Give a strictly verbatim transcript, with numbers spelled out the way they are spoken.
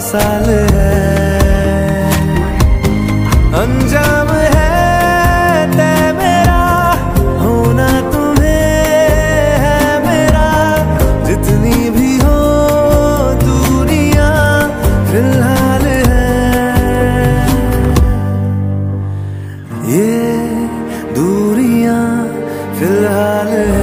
साल है। अंजाम है तय मेरा, होना तुम्हें है मेरा। जितनी भी हो दूरियां फिलहाल है, ये दूरियां फिलहाल है।